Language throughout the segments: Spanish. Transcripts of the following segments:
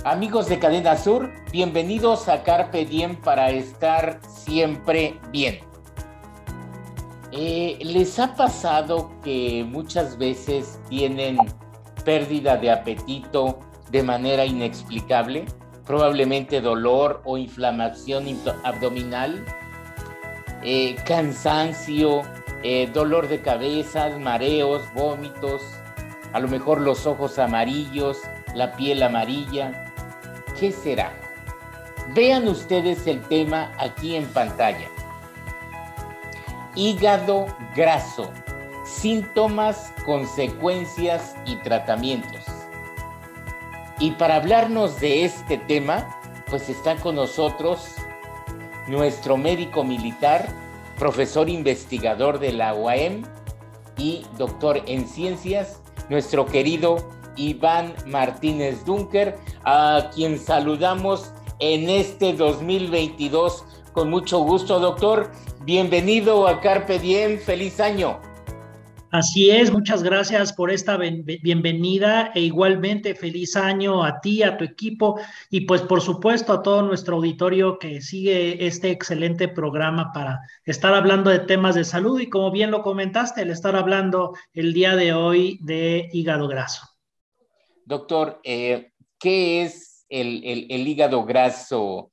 Amigos de Cadena Sur, bienvenidos a Carpe Diem para estar siempre bien. ¿Les ha pasado que muchas veces tienen pérdida de apetito de manera inexplicable? Probablemente dolor o inflamación abdominal, cansancio, dolor de cabeza, mareos, vómitos, a lo mejor los ojos amarillos, la piel amarilla. ¿Qué será? Vean ustedes el tema aquí en pantalla. Hígado graso, síntomas, consecuencias y tratamientos. Y para hablarnos de este tema, pues está con nosotros nuestro médico militar, profesor investigador de la UAM y doctor en ciencias, nuestro querido Iván Martínez Dunker, a quien saludamos en este 2022 con mucho gusto. Doctor, bienvenido a Carpe Diem, feliz año. Así es, muchas gracias por esta bienvenida e igualmente feliz año a ti, a tu equipo y pues por supuesto a todo nuestro auditorio que sigue este excelente programa para estar hablando de temas de salud y como bien lo comentaste, el estar hablando el día de hoy de hígado graso. Doctor, ¿qué es el hígado graso?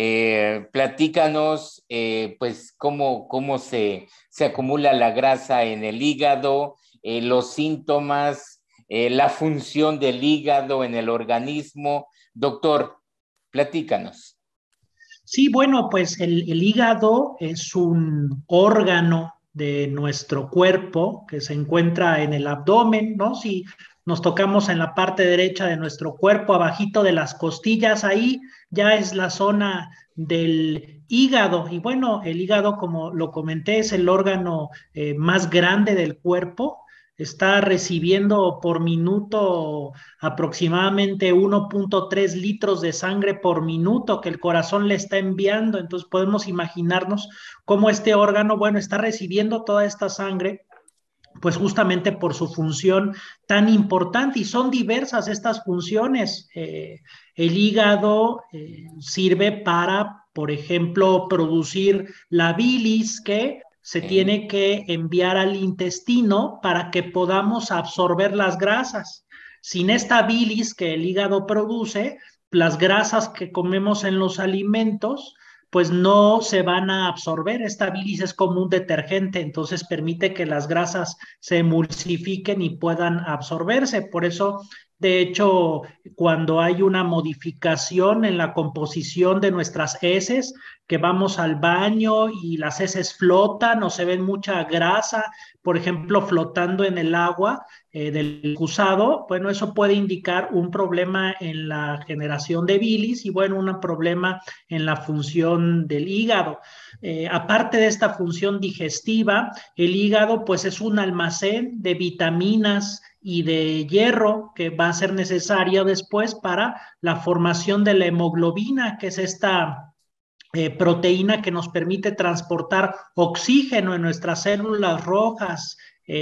Platícanos, pues, cómo se acumula la grasa en el hígado, los síntomas, la función del hígado en el organismo. Doctor, platícanos. Sí, bueno, pues el hígado es un órgano de nuestro cuerpo que se encuentra en el abdomen, ¿no? Si nos tocamos en la parte derecha de nuestro cuerpo, abajito de las costillas, ahí ya es la zona del hígado. Y bueno, el hígado, como lo comenté, es el órgano más grande del cuerpo. Está recibiendo por minuto aproximadamente 1.3 litros de sangre por minuto que el corazón le está enviando. Entonces podemos imaginarnos cómo este órgano, bueno, está recibiendo toda esta sangre pues justamente por su función tan importante y son diversas estas funciones. El hígado sirve para, por ejemplo, producir la bilis que se tiene que enviar al intestino para que podamos absorber las grasas. Sin esta bilis que el hígado produce, las grasas que comemos en los alimentos pues no se van a absorber. Esta bilis es como un detergente, entonces permite que las grasas se emulsifiquen y puedan absorberse. Por eso, de hecho, cuando hay una modificación en la composición de nuestras heces, que vamos al baño y las heces flotan o se ven mucha grasa, por ejemplo, flotando en el agua del excusado, bueno, eso puede indicar un problema en la generación de bilis y, bueno, un problema en la función del hígado. Aparte de esta función digestiva, el hígado pues es un almacén de vitaminas y de hierro que va a ser necesario después para la formación de la hemoglobina, que es esta proteína que nos permite transportar oxígeno en nuestras células rojas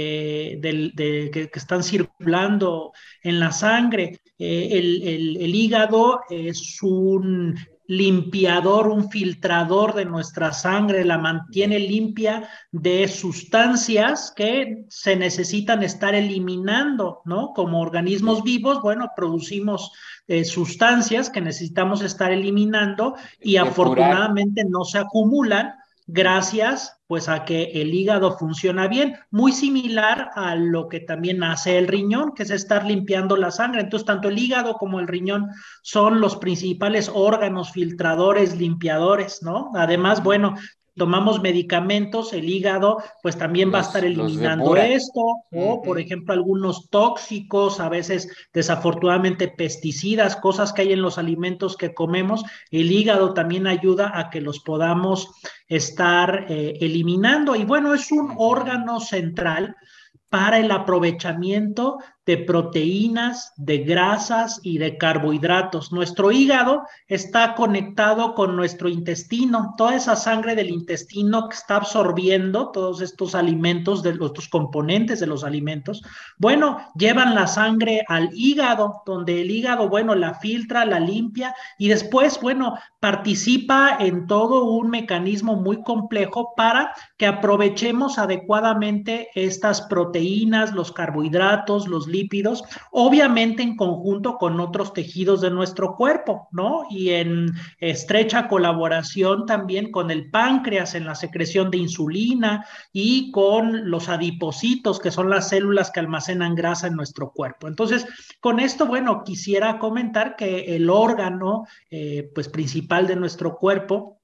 que están circulando en la sangre. El hígado es un limpiador, un filtrador de nuestra sangre, la mantiene limpia de sustancias que se necesitan estar eliminando, ¿no? Como organismos vivos, bueno, producimos sustancias que necesitamos estar eliminando y afortunadamente no se acumulan gracias pues a que el hígado funciona bien, muy similar a lo que también hace el riñón, que es estar limpiando la sangre. Entonces, tanto el hígado como el riñón son los principales órganos filtradores, limpiadores, ¿no? Además, bueno, tomamos medicamentos, el hígado pues también va a estar eliminando esto, o por ejemplo algunos tóxicos, a veces desafortunadamente pesticidas, cosas que hay en los alimentos que comemos, el hígado también ayuda a que los podamos estar eliminando y bueno, es un órgano central para el aprovechamiento de proteínas, de grasas y de carbohidratos. Nuestro hígado está conectado con nuestro intestino, toda esa sangre del intestino que está absorbiendo todos estos alimentos, de estos componentes de los alimentos, bueno, llevan la sangre al hígado, donde el hígado, bueno, la filtra, la limpia y después, bueno, participa en todo un mecanismo muy complejo para que aprovechemos adecuadamente estas proteínas, los carbohidratos, los lípidos, obviamente en conjunto con otros tejidos de nuestro cuerpo, ¿no? Y en estrecha colaboración también con el páncreas en la secreción de insulina y con los adipocitos, que son las células que almacenan grasa en nuestro cuerpo. Entonces, con esto, bueno, quisiera comentar que el órgano, pues principal de nuestro cuerpo,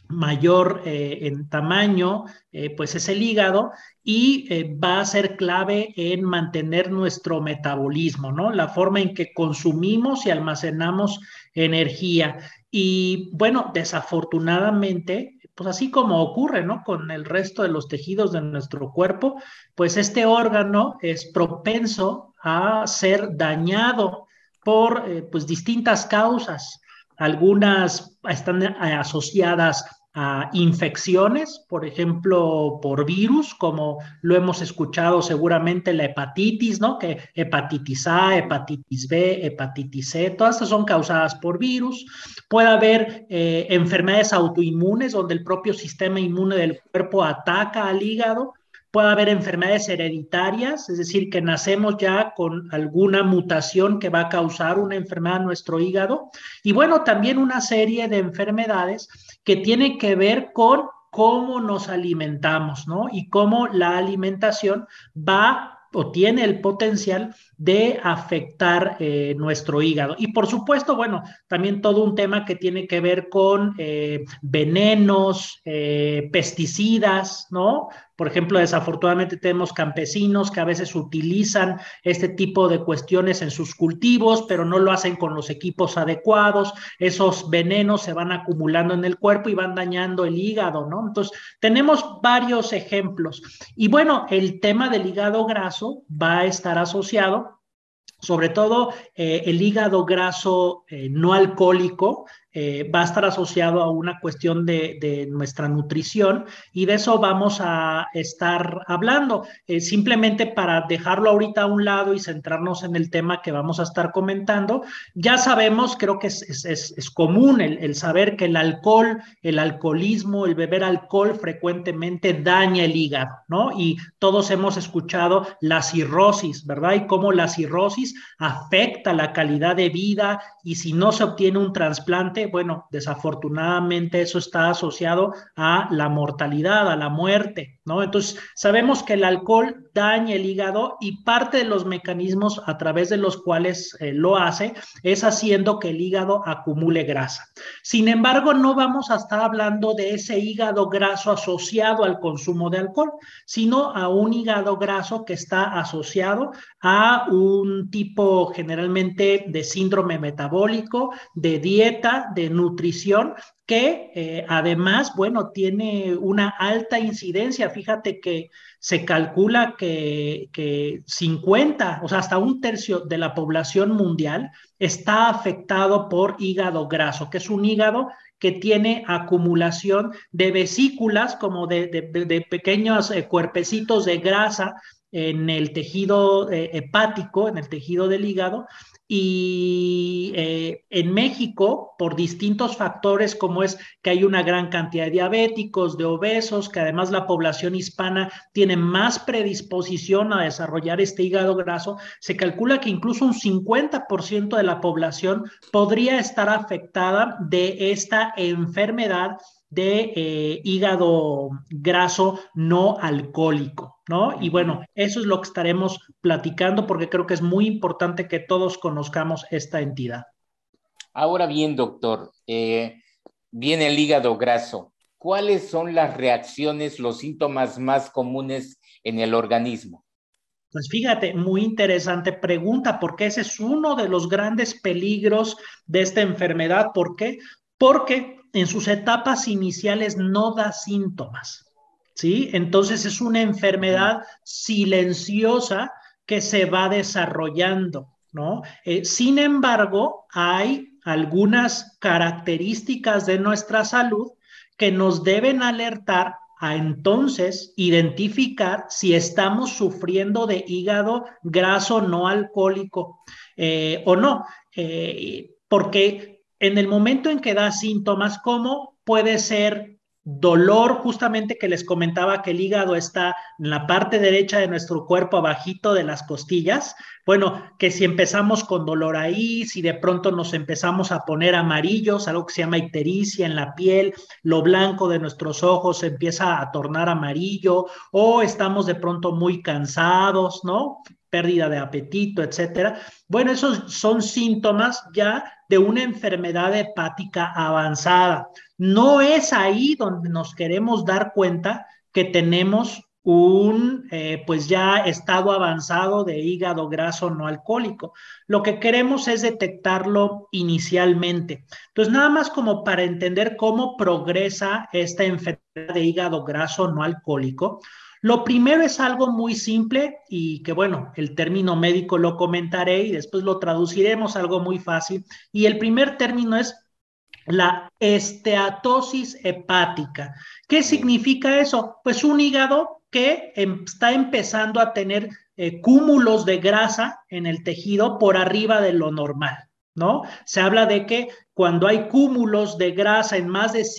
mayor en tamaño, pues es el hígado y va a ser clave en mantener nuestro metabolismo, ¿no? La forma en que consumimos y almacenamos energía. Y bueno, desafortunadamente, pues así como ocurre, ¿no? Con el resto de los tejidos de nuestro cuerpo, pues este órgano es propenso a ser dañado por pues distintas causas. Algunas están asociadas a infecciones, por ejemplo, por virus, como lo hemos escuchado seguramente la hepatitis, ¿no? Que hepatitis A, hepatitis B, hepatitis C, todas estas son causadas por virus. Puede haber enfermedades autoinmunes donde el propio sistema inmune del cuerpo ataca al hígado. Puede haber enfermedades hereditarias, es decir, que nacemos ya con alguna mutación que va a causar una enfermedad en nuestro hígado. Y bueno, también una serie de enfermedades que tienen que ver con cómo nos alimentamos, ¿no? Y cómo la alimentación va o tiene el potencial de afectar nuestro hígado. Y por supuesto, bueno, también todo un tema que tiene que ver con venenos, pesticidas, ¿no? Por ejemplo, desafortunadamente tenemos campesinos que a veces utilizan este tipo de cuestiones en sus cultivos, pero no lo hacen con los equipos adecuados. Esos venenos se van acumulando en el cuerpo y van dañando el hígado, ¿no? Entonces, tenemos varios ejemplos. Y bueno, el tema del hígado graso va a estar asociado sobre todo el hígado graso no alcohólico va a estar asociado a una cuestión de nuestra nutrición y de eso vamos a estar hablando. Simplemente para dejarlo ahorita a un lado y centrarnos en el tema que vamos a estar comentando, ya sabemos, creo que es común el saber que el alcohol, el alcoholismo, el beber alcohol frecuentemente daña el hígado, ¿no? Y todos hemos escuchado la cirrosis, ¿verdad? Y cómo la cirrosis afecta la calidad de vida y si no se obtiene un trasplante, bueno, desafortunadamente eso está asociado a la mortalidad, a la muerte, ¿no? Entonces, sabemos que el alcohol daña el hígado y parte de los mecanismos a través de los cuales lo hace es haciendo que el hígado acumule grasa. Sin embargo, no vamos a estar hablando de ese hígado graso asociado al consumo de alcohol, sino a un hígado graso que está asociado a un tipo generalmente de síndrome metabólico, de dieta, de nutrición, que además, bueno, tiene una alta incidencia. Fíjate que se calcula que 50, o sea, hasta un tercio de la población mundial está afectado por hígado graso, que es un hígado que tiene acumulación de vesículas, como de pequeños cuerpecitos de grasa en el tejido hepático, en el tejido del hígado, y en México, por distintos factores, como es que hay una gran cantidad de diabéticos, de obesos, que además la población hispana tiene más predisposición a desarrollar este hígado graso, se calcula que incluso un 50% de la población podría estar afectada de esta enfermedad de hígado graso no alcohólico, ¿no? Y bueno, eso es lo que estaremos platicando porque creo que es muy importante que todos conozcamos esta entidad. Ahora bien, doctor, viene el hígado graso. ¿Cuáles son las reacciones, los síntomas más comunes en el organismo? Pues fíjate, muy interesante pregunta, porque ese es uno de los grandes peligros de esta enfermedad. ¿Por qué? Porque en sus etapas iniciales no da síntomas, ¿sí? Entonces es una enfermedad silenciosa que se va desarrollando, ¿no? Sin embargo, hay algunas características de nuestra salud que nos deben alertar a entonces identificar si estamos sufriendo de hígado graso no alcohólico o no, porque en el momento en que da síntomas, como puede ser dolor, justamente que les comentaba que el hígado está en la parte derecha de nuestro cuerpo, abajito de las costillas, bueno, que si empezamos con dolor ahí, si de pronto nos empezamos a poner amarillos, algo que se llama ictericia en la piel, lo blanco de nuestros ojos se empieza a tornar amarillo, o estamos de pronto muy cansados, ¿no? Pérdida de apetito, etcétera. Bueno, esos son síntomas ya de una enfermedad hepática avanzada. No es ahí donde nos queremos dar cuenta que tenemos un pues ya estado avanzado de hígado graso no alcohólico. Lo que queremos es detectarlo inicialmente. Entonces, nada más como para entender cómo progresa esta enfermedad de hígado graso no alcohólico, lo primero es algo muy simple y que, bueno, el término médico lo comentaré y después lo traduciremos, algo muy fácil. Y el primer término es la esteatosis hepática. ¿Qué significa eso? Pues un hígado que está empezando a tener cúmulos de grasa en el tejido por arriba de lo normal, ¿no? Se habla de que cuando hay cúmulos de grasa en más de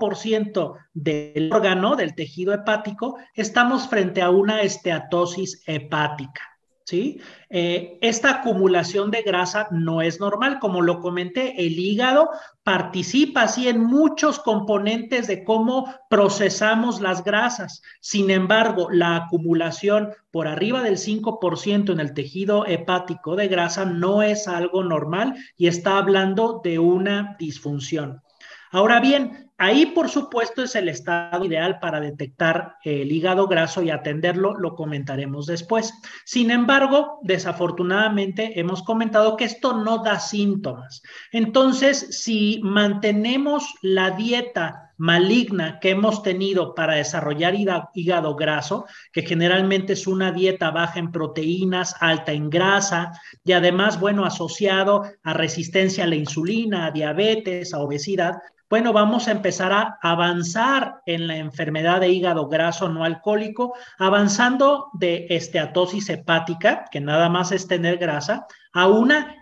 5% del órgano, del tejido hepático, estamos frente a una esteatosis hepática. ¿Sí? Esta acumulación de grasa no es normal, como lo comenté, el hígado participa así en muchos componentes de cómo procesamos las grasas. Sin embargo, la acumulación por arriba del 5% en el tejido hepático de grasa no es algo normal y está hablando de una disfunción. Ahora bien, ahí por supuesto es el estado ideal para detectar el hígado graso y atenderlo, lo comentaremos después. Sin embargo, desafortunadamente hemos comentado que esto no da síntomas. Entonces, si mantenemos la dieta maligna que hemos tenido para desarrollar hígado graso, que generalmente es una dieta baja en proteínas, alta en grasa y además, bueno, asociado a resistencia a la insulina, a diabetes, a obesidad, bueno, vamos a empezar a avanzar en la enfermedad de hígado graso no alcohólico, avanzando de esteatosis hepática, que nada más es tener grasa, a una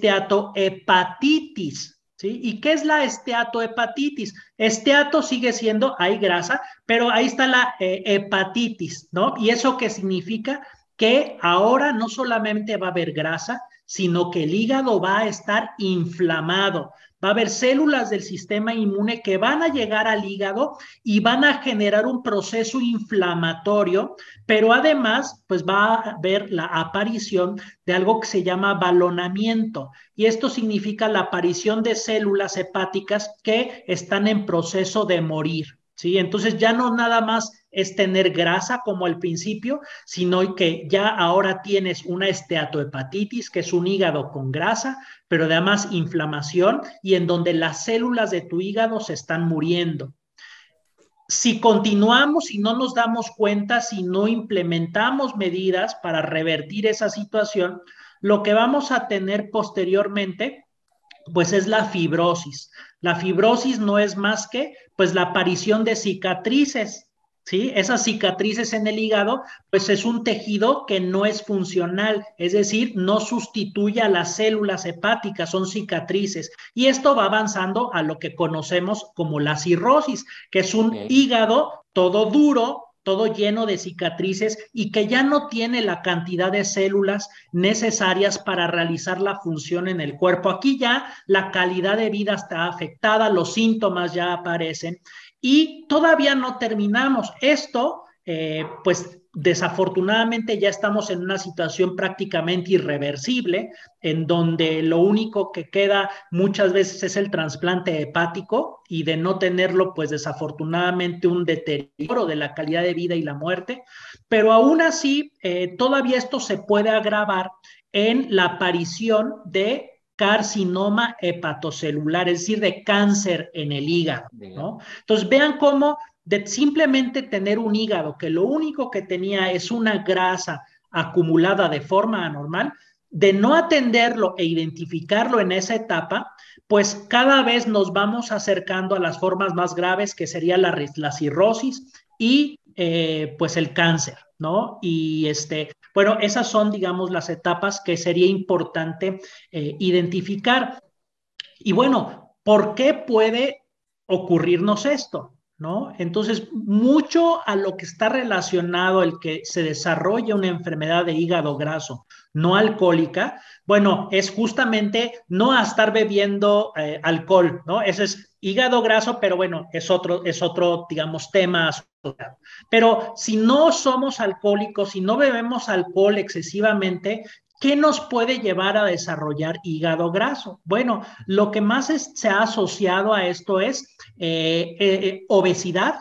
esteatohepatitis. ¿Sí? ¿Y qué es la esteatohepatitis? Esteato sigue siendo, hay grasa, pero ahí está la hepatitis, ¿no? ¿Y eso qué significa? Que ahora no solamente va a haber grasa, sino que el hígado va a estar inflamado. Va a haber células del sistema inmune que van a llegar al hígado y van a generar un proceso inflamatorio, pero además, pues va a haber la aparición de algo que se llama balonamiento. Y esto significa la aparición de células hepáticas que están en proceso de morir. ¿Sí? Entonces ya no nada más es tener grasa como al principio, sino que ya ahora tienes una esteatohepatitis, que es un hígado con grasa, pero además inflamación y en donde las células de tu hígado se están muriendo. Si continuamos y no nos damos cuenta, si no implementamos medidas para revertir esa situación, lo que vamos a tener posteriormente pues es la fibrosis. La fibrosis no es más que pues la aparición de cicatrices, ¿sí? Esas cicatrices en el hígado pues es un tejido que no es funcional, es decir, no sustituye a las células hepáticas, son cicatrices. Y esto va avanzando a lo que conocemos como la cirrosis, que es un hígado todo duro, todo lleno de cicatrices y que ya no tiene la cantidad de células necesarias para realizar la función en el cuerpo. Aquí ya la calidad de vida está afectada, los síntomas ya aparecen y todavía no terminamos. Esto, pues desafortunadamente ya estamos en una situación prácticamente irreversible, en donde lo único que queda muchas veces es el trasplante hepático y de no tenerlo, pues desafortunadamente un deterioro de la calidad de vida y la muerte, pero aún así todavía esto se puede agravar en la aparición de carcinoma hepatocelular, es decir, de cáncer en el hígado, ¿no? Entonces vean cómo de simplemente tener un hígado que lo único que tenía es una grasa acumulada de forma anormal, de no atenderlo e identificarlo en esa etapa, pues cada vez nos vamos acercando a las formas más graves, que sería la cirrosis y pues el cáncer, ¿no? Y bueno, esas son, digamos, las etapas que sería importante identificar. Y bueno, ¿por qué puede ocurrirnos esto? ¿No? Entonces, mucho a lo que está relacionado el que se desarrolla una enfermedad de hígado graso no alcohólica, bueno, es justamente no a estar bebiendo alcohol, ¿no? Ese es hígado graso, pero bueno, es otro, digamos, tema asociado. Pero si no somos alcohólicos, si no bebemos alcohol excesivamente, ¿qué nos puede llevar a desarrollar hígado graso? Bueno, lo que más se ha asociado a esto es obesidad,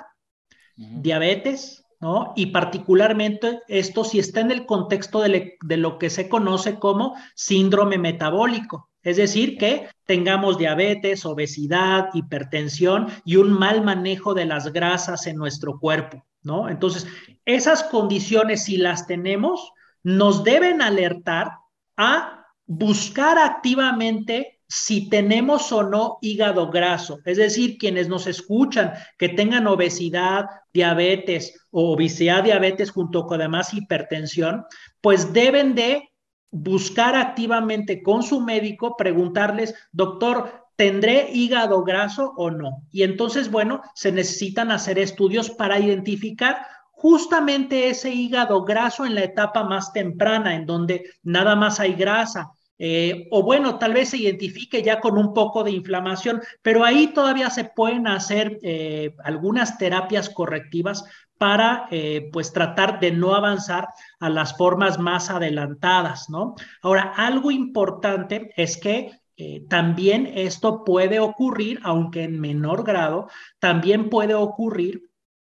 diabetes, ¿no? Y particularmente esto si está en el contexto de lo que se conoce como síndrome metabólico. Es decir, que tengamos diabetes, obesidad, hipertensión y un mal manejo de las grasas en nuestro cuerpo, ¿no? Entonces, esas condiciones, si las tenemos, nos deben alertar a buscar activamente si tenemos o no hígado graso. Es decir, quienes nos escuchan que tengan obesidad, diabetes o obesidad, diabetes junto con además hipertensión, pues deben de buscar activamente con su médico, preguntarles, doctor, ¿tendré hígado graso o no? Y entonces, bueno, se necesitan hacer estudios para identificar justamente ese hígado graso en la etapa más temprana, en donde nada más hay grasa. O bueno, tal vez se identifique ya con un poco de inflamación, pero ahí todavía se pueden hacer algunas terapias correctivas para pues tratar de no avanzar a las formas más adelantadas, ¿no? Ahora, algo importante es que también esto puede ocurrir, aunque en menor grado, también puede ocurrir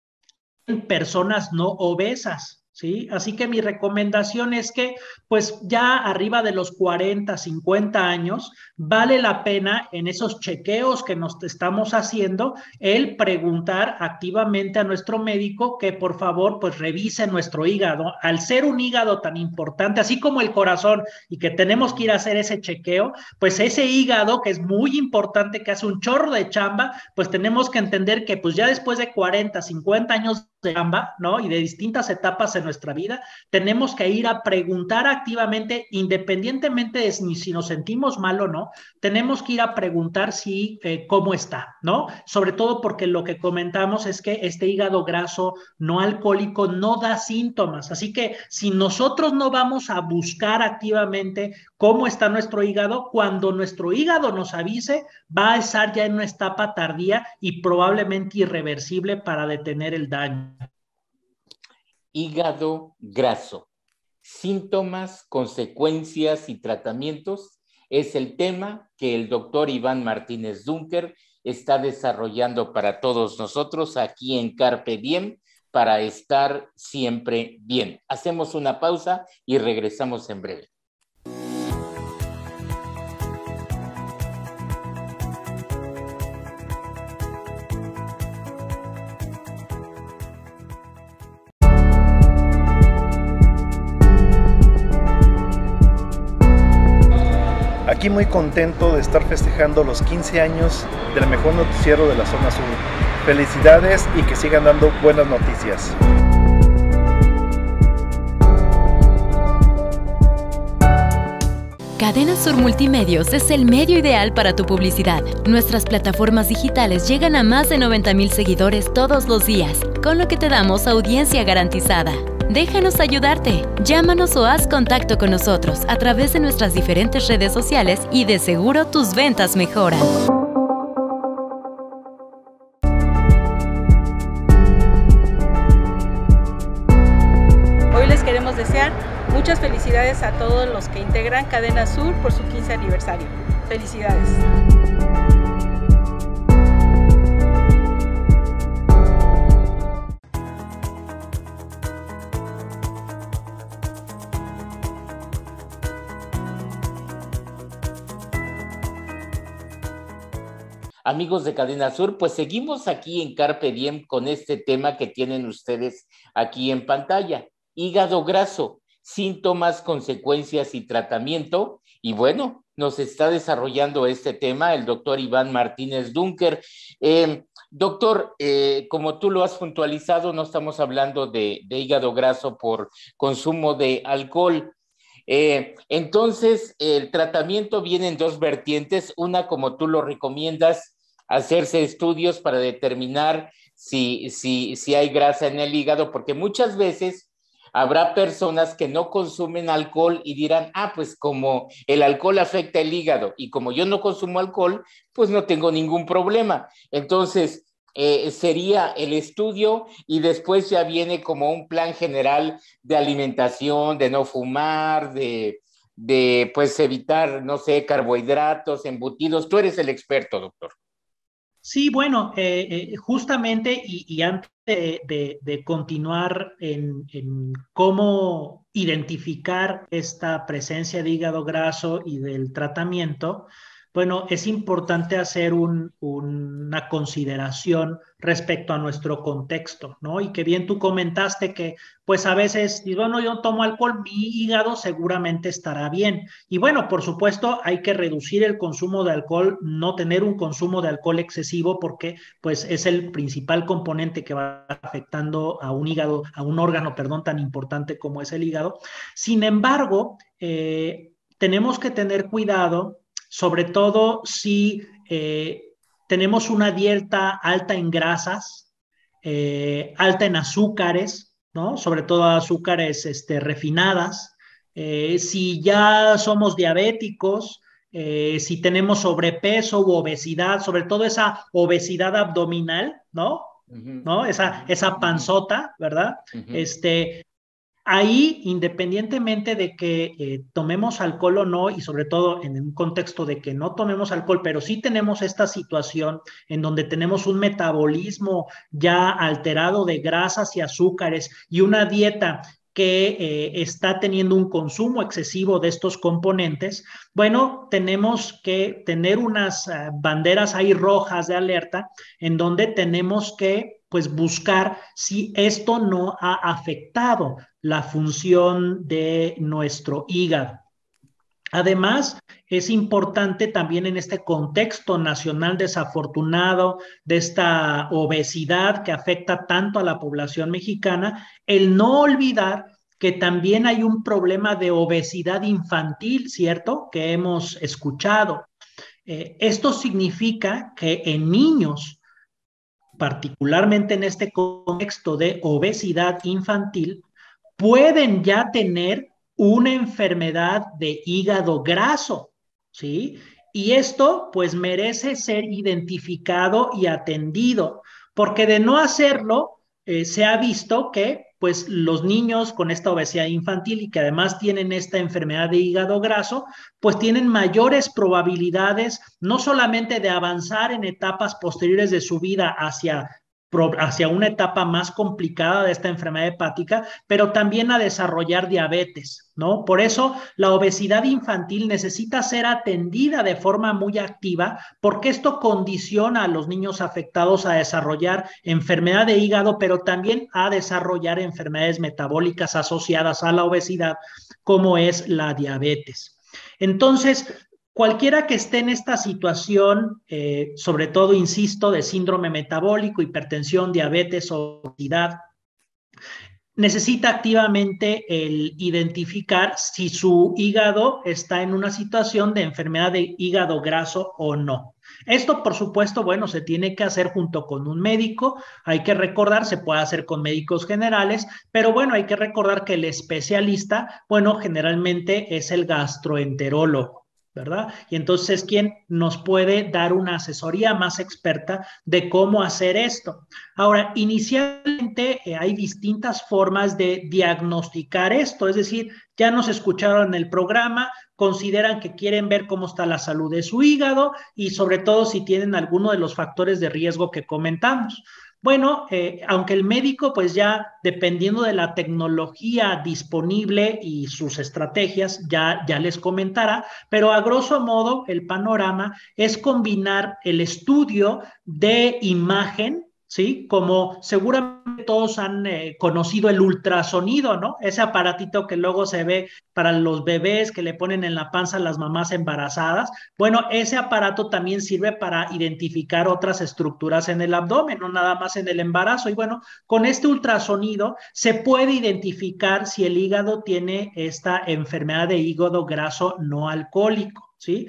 en personas no obesas, ¿sí? Así que mi recomendación es que, pues ya arriba de los 40, 50 años, vale la pena en esos chequeos que nos estamos haciendo, el preguntar activamente a nuestro médico que por favor, pues revise nuestro hígado. Al ser un hígado tan importante, así como el corazón, y que tenemos que ir a hacer ese chequeo, pues ese hígado que es muy importante, que hace un chorro de chamba, pues tenemos que entender que pues ya después de 40, 50 años de chamba, ¿no? Y de distintas etapas en nuestra vida, tenemos que ir a preguntar activamente, independientemente de si nos sentimos mal o no, tenemos que ir a preguntar si cómo está, ¿no? Sobre todo porque lo que comentamos es que este hígado graso no alcohólico no da síntomas, así que si nosotros no vamos a buscar activamente cómo está nuestro hígado, cuando nuestro hígado nos avise, va a estar ya en una etapa tardía y probablemente irreversible para detener el daño. Hígado graso. Síntomas, consecuencias y tratamientos es el tema que el doctor Iván Martínez Dunker está desarrollando para todos nosotros aquí en Carpe Diem para estar siempre bien. Hacemos una pausa y regresamos en breve. Aquí muy contento de estar festejando los 15 años del mejor noticiero de la zona sur. Felicidades y que sigan dando buenas noticias. Cadena Sur Multimedios es el medio ideal para tu publicidad. Nuestras plataformas digitales llegan a más de 90,000 seguidores todos los días, con lo que te damos audiencia garantizada. Déjanos ayudarte. Llámanos o haz contacto con nosotros a través de nuestras diferentes redes sociales y de seguro tus ventas mejoran. Hoy les queremos desear muchas felicidades a todos los que integran Cadena Sur por su 15 aniversario. Felicidades. Amigos de Cadena Sur, pues seguimos aquí en Carpe Diem con este tema que tienen ustedes aquí en pantalla, hígado graso. síntomas, consecuencias y tratamiento. Y bueno, nos está desarrollando este tema el doctor Iván Martínez Dunker. Doctor, como tú lo has puntualizado, no estamos hablando de hígado graso por consumo de alcohol. Entonces, el tratamiento viene en dos vertientes. Una, como tú lo recomiendas, hacerse estudios para determinar si hay grasa en el hígado, porque muchas veces habrá personas que no consumen alcohol y dirán, pues como el alcohol afecta el hígado y como yo no consumo alcohol, pues no tengo ningún problema. Entonces, sería el estudio y después ya viene como un plan general de alimentación, de no fumar, de pues evitar, no sé, carbohidratos, embutidos. Tú eres el experto, doctor. Sí, bueno, justamente y antes de continuar en cómo identificar esta presencia de hígado graso y del tratamiento, bueno, es importante hacer una consideración respecto a nuestro contexto, ¿no? Y que bien tú comentaste que, pues a veces, bueno, yo tomo alcohol, mi hígado seguramente estará bien. Y bueno, por supuesto, hay que reducir el consumo de alcohol, no tener un consumo de alcohol excesivo, porque pues es el principal componente que va afectando a un hígado, a un órgano, perdón, tan importante como es el hígado. Sin embargo, tenemos que tener cuidado, sobre todo si tenemos una dieta alta en grasas, alta en azúcares, ¿no? Sobre todo azúcares refinadas. Si ya somos diabéticos, si tenemos sobrepeso u obesidad, sobre todo esa obesidad abdominal, ¿no? ¿No? Esa panzota, ¿verdad? Ahí, independientemente de que tomemos alcohol o no, y sobre todo en un contexto de que no tomemos alcohol, pero sí tenemos esta situación en donde tenemos un metabolismo ya alterado de grasas y azúcares y una dieta que está teniendo un consumo excesivo de estos componentes, bueno, tenemos que tener unas banderas ahí rojas de alerta en donde tenemos que pues buscar si esto no ha afectado la función de nuestro hígado. Además, es importante también en este contexto nacional desafortunado de esta obesidad que afecta tanto a la población mexicana, el no olvidar que también hay un problema de obesidad infantil, ¿cierto? Que hemos escuchado. Esto significa que en niños, particularmente en este contexto de obesidad infantil, pueden ya tener una enfermedad de hígado graso, ¿sí? Y esto pues merece ser identificado y atendido, porque de no hacerlo, se ha visto que pues los niños con esta obesidad infantil y que además tienen esta enfermedad de hígado graso, pues tienen mayores probabilidades no solamente de avanzar en etapas posteriores de su vida hacia una etapa más complicada de esta enfermedad hepática, pero también a desarrollar diabetes, ¿no? Por eso la obesidad infantil necesita ser atendida de forma muy activa, porque esto condiciona a los niños afectados a desarrollar enfermedad de hígado, pero también a desarrollar enfermedades metabólicas asociadas a la obesidad, como es la diabetes. Entonces, cualquiera que esté en esta situación, sobre todo, insisto, de síndrome metabólico, hipertensión, diabetes, obesidad, necesita activamente el identificar si su hígado está en una situación de enfermedad de hígado graso o no. Esto, por supuesto, bueno, se tiene que hacer junto con un médico. Hay que recordar, se puede hacer con médicos generales, pero bueno, hay que recordar que el especialista, bueno, generalmente es el gastroenterólogo, ¿verdad? Y entonces, ¿quién nos puede dar una asesoría más experta de cómo hacer esto? Ahora, inicialmente hay distintas formas de diagnosticar esto, es decir, ya nos escucharon en el programa, consideran que quieren ver cómo está la salud de su hígado y sobre todo si tienen alguno de los factores de riesgo que comentamos. Bueno, aunque el médico, pues ya dependiendo de la tecnología disponible y sus estrategias, ya les comentará, pero a grosso modo el panorama es combinar el estudio de imagen, ¿sí? Como seguramente todos han conocido el ultrasonido, ¿no? Ese aparatito que luego se ve para los bebés que le ponen en la panza a las mamás embarazadas. Bueno, ese aparato también sirve para identificar otras estructuras en el abdomen, no nada más en el embarazo. Y bueno, con este ultrasonido se puede identificar si el hígado tiene esta enfermedad de hígado graso no alcohólico, ¿sí?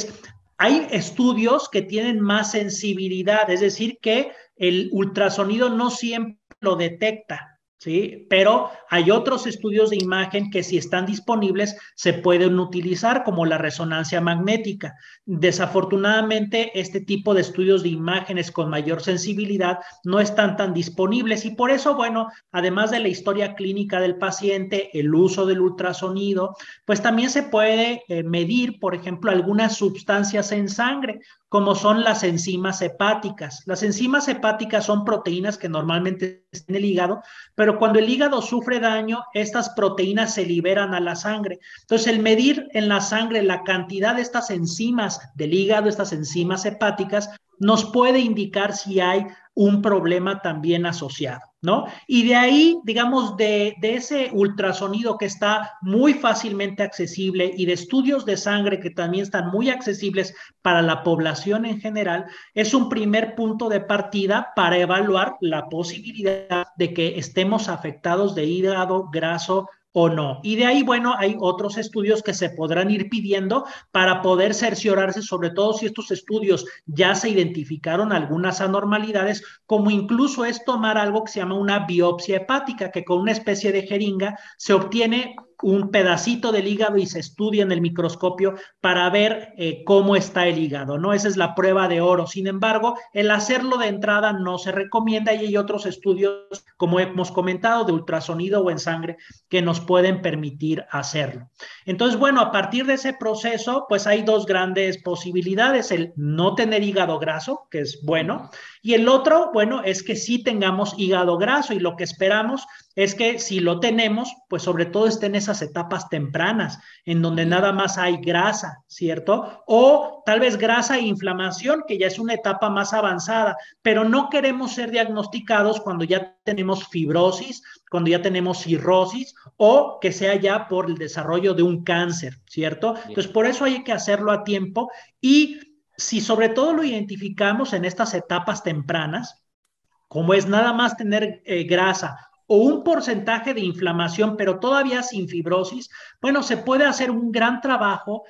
Hay estudios que tienen más sensibilidad, es decir, que el ultrasonido no siempre lo detecta, ¿sí? Pero hay otros estudios de imagen que si están disponibles se pueden utilizar, como la resonancia magnética. Desafortunadamente, este tipo de estudios de imágenes con mayor sensibilidad no están tan disponibles y por eso, bueno, además de la historia clínica del paciente, el uso del ultrasonido, pues también se puede medir, por ejemplo, algunas sustancias en sangre, como son las enzimas hepáticas. Las enzimas hepáticas son proteínas que normalmente están en el hígado, pero cuando el hígado sufre daño, estas proteínas se liberan a la sangre. Entonces, el medir en la sangre la cantidad de estas enzimas del hígado, estas enzimas hepáticas, nos puede indicar si hay un problema también asociado, ¿no? Y de ahí, digamos, de ese ultrasonido que está muy fácilmente accesible y de estudios de sangre que también están muy accesibles para la población en general, es un primer punto de partida para evaluar la posibilidad de que estemos afectados de hígado graso o no. Y de ahí, bueno, hay otros estudios que se podrán ir pidiendo para poder cerciorarse, sobre todo si estos estudios ya se identificaron algunas anormalidades, como incluso es tomar algo que se llama una biopsia hepática, que con una especie de jeringa se obtiene un pedacito del hígado y se estudia en el microscopio para ver cómo está el hígado, ¿no? Esa es la prueba de oro. Sin embargo, el hacerlo de entrada no se recomienda y hay otros estudios, como hemos comentado, de ultrasonido o en sangre, que nos pueden permitir hacerlo. Entonces, bueno, a partir de ese proceso, pues hay dos grandes posibilidades: el no tener hígado graso, que es bueno, y el otro, bueno, es que sí tengamos hígado graso, y lo que esperamos es que si lo tenemos, pues sobre todo esté en esas etapas tempranas, en donde nada más hay grasa, ¿cierto? O tal vez grasa e inflamación, que ya es una etapa más avanzada, pero no queremos ser diagnosticados cuando ya tenemos fibrosis, cuando ya tenemos cirrosis, o que sea ya por el desarrollo de un cáncer, ¿cierto? Entonces, por eso hay que hacerlo a tiempo, y si sobre todo lo identificamos en estas etapas tempranas, como es nada más tener grasa o un porcentaje de inflamación, pero todavía sin fibrosis, bueno, se puede hacer un gran trabajo,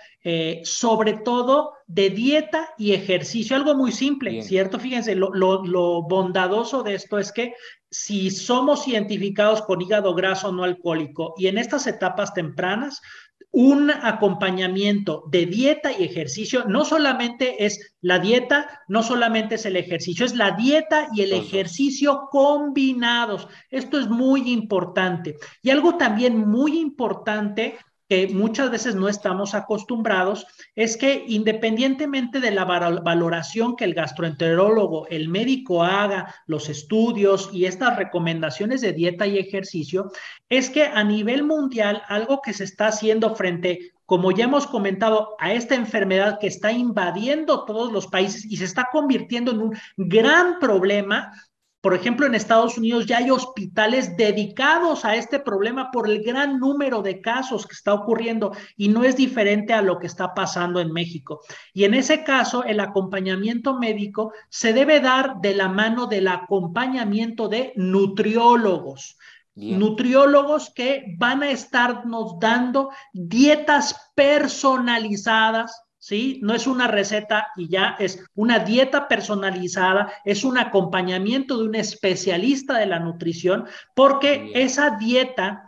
sobre todo de dieta y ejercicio, algo muy simple, bien, ¿cierto? Fíjense, lo bondadoso de esto es que si somos identificados con hígado graso no alcohólico y en estas etapas tempranas, un acompañamiento de dieta y ejercicio, no solamente es la dieta, no solamente es el ejercicio, es la dieta y el ejercicio combinados. Esto es muy importante. Y algo también muy importante que muchas veces no estamos acostumbrados, es que independientemente de la valoración que el gastroenterólogo, el médico haga, los estudios y estas recomendaciones de dieta y ejercicio, es que a nivel mundial algo que se está haciendo frente, como ya hemos comentado, a esta enfermedad que está invadiendo todos los países y se está convirtiendo en un gran problema. Por ejemplo, en Estados Unidos ya hay hospitales dedicados a este problema por el gran número de casos que está ocurriendo, y no es diferente a lo que está pasando en México. Y en ese caso, el acompañamiento médico se debe dar de la mano del acompañamiento de nutriólogos. Bien. Nutriólogos que van a estarnos dando dietas personalizadas, ¿sí? No es una receta y ya, es una dieta personalizada, es un acompañamiento de un especialista de la nutrición, porque esa dieta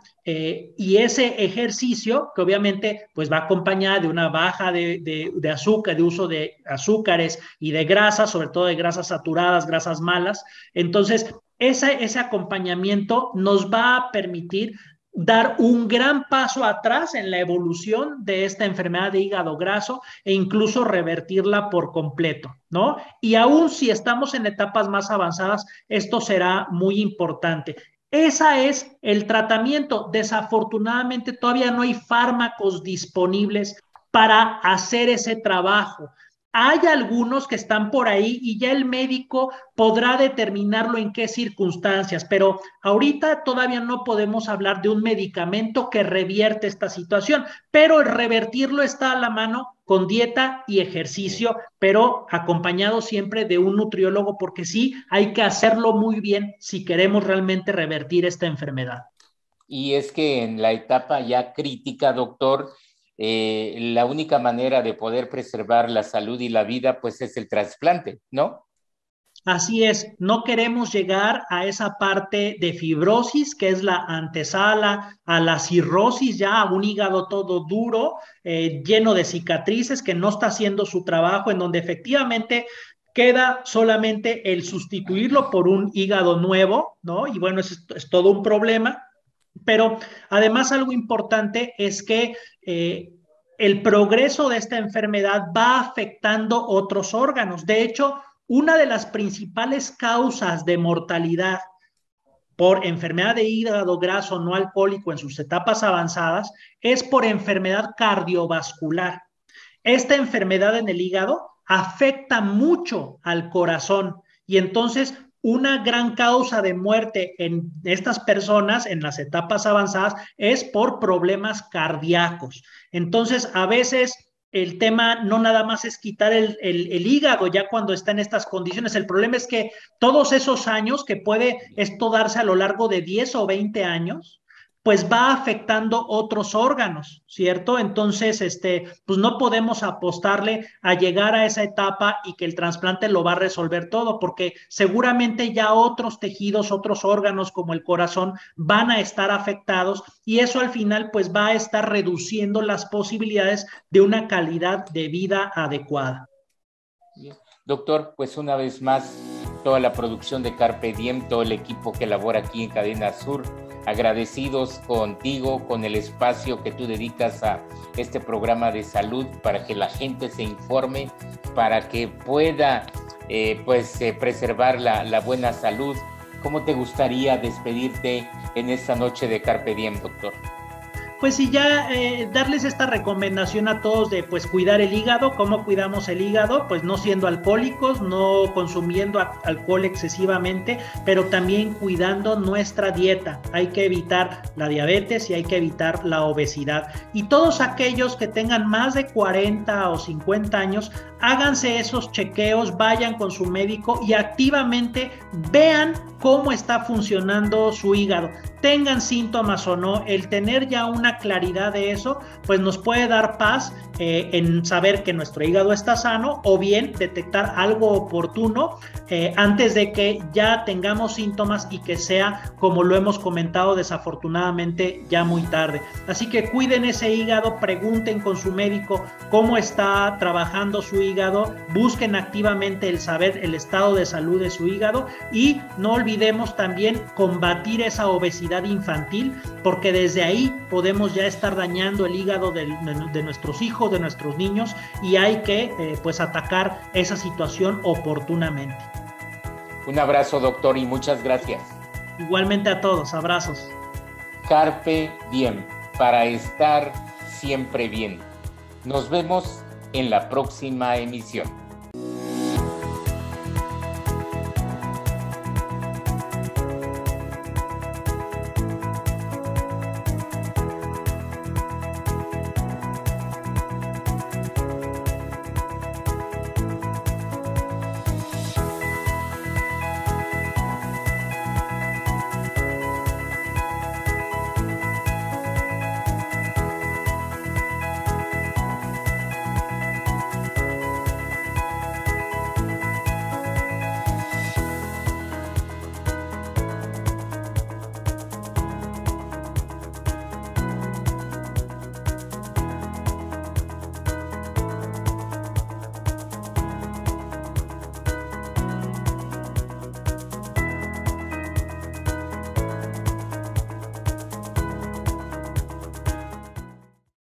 y ese ejercicio, que obviamente pues va acompañada de una baja de azúcar, de uso de azúcares y de grasas, sobre todo de grasas saturadas, grasas malas. Entonces, ese acompañamiento nos va a permitir dar un gran paso atrás en la evolución de esta enfermedad de hígado graso e incluso revertirla por completo, ¿no? Y aún si estamos en etapas más avanzadas, esto será muy importante. Ese es el tratamiento. Desafortunadamente todavía no hay fármacos disponibles para hacer ese trabajo. Hay algunos que están por ahí y ya el médico podrá determinarlo en qué circunstancias, pero ahorita todavía no podemos hablar de un medicamento que revierte esta situación, pero el revertirlo está a la mano con dieta y ejercicio, pero acompañado siempre de un nutriólogo, porque sí, hay que hacerlo muy bien si queremos realmente revertir esta enfermedad. Y es que en la etapa ya crítica, doctor, la única manera de poder preservar la salud y la vida, pues es el trasplante, ¿no? Así es, no queremos llegar a esa parte de fibrosis, que es la antesala a la cirrosis, ya a un hígado todo duro, lleno de cicatrices, que no está haciendo su trabajo, en donde efectivamente queda solamente el sustituirlo por un hígado nuevo, ¿no? Y bueno, es todo un problema. Pero además algo importante es que el progreso de esta enfermedad va afectando otros órganos. De hecho, una de las principales causas de mortalidad por enfermedad de hígado graso no alcohólico en sus etapas avanzadas es por enfermedad cardiovascular. Esta enfermedad en el hígado afecta mucho al corazón y entonces una gran causa de muerte en estas personas en las etapas avanzadas es por problemas cardíacos. Entonces, a veces el tema no nada más es quitar el hígado ya cuando está en estas condiciones. El problema es que todos esos años, que puede esto darse a lo largo de 10 o 20 años, pues va afectando otros órganos, ¿cierto? Entonces, pues no podemos apostarle a llegar a esa etapa y que el trasplante lo va a resolver todo, porque seguramente ya otros tejidos, otros órganos como el corazón van a estar afectados y eso al final pues va a estar reduciendo las posibilidades de una calidad de vida adecuada. Bien. Doctor, pues una vez más, toda la producción de Carpe Diem, todo el equipo que labora aquí en Cadena Sur, agradecidos contigo, con el espacio que tú dedicas a este programa de salud para que la gente se informe, para que pueda preservar la buena salud. ¿Cómo te gustaría despedirte en esta noche de Carpe Diem, doctor? Pues sí, ya darles esta recomendación a todos de pues cuidar el hígado. ¿Cómo cuidamos el hígado? Pues no siendo alcohólicos, no consumiendo alcohol excesivamente, pero también cuidando nuestra dieta. Hay que evitar la diabetes y hay que evitar la obesidad. Y todos aquellos que tengan más de 40 o 50 años, háganse esos chequeos, vayan con su médico y activamente vean cómo está funcionando su hígado. Tengan síntomas o no, el tener ya una claridad de eso, pues nos puede dar paz en saber que nuestro hígado está sano o bien detectar algo oportuno antes de que ya tengamos síntomas y que sea, como lo hemos comentado, desafortunadamente ya muy tarde. Así que cuiden ese hígado, pregunten con su médico cómo está trabajando su hígado, busquen activamente el saber el estado de salud de su hígado y no olvidemos también combatir esa obesidad infantil, porque desde ahí podemos ya estar dañando el hígado de nuestros hijos, de nuestros niños, y hay que pues atacar esa situación oportunamente. Un abrazo, doctor, y muchas gracias. Igualmente a todos, abrazos. Carpe Diem, para estar siempre bien. Nos vemos en la próxima emisión.